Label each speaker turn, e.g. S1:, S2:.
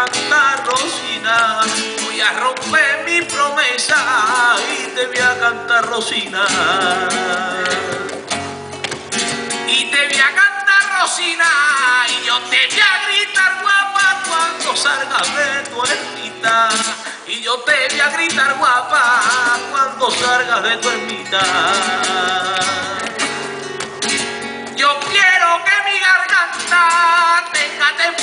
S1: cantar, Rosina. Voy a romper mi promesa y te voy a cantar, Rosina. Y te voy a cantar, Rosina, y yo te voy a gritar, guapa, cuando salgas de tu ermita. Y yo te voy a gritar, guapa, cuando salgas de tu ermita. Yo quiero que mi garganta tenga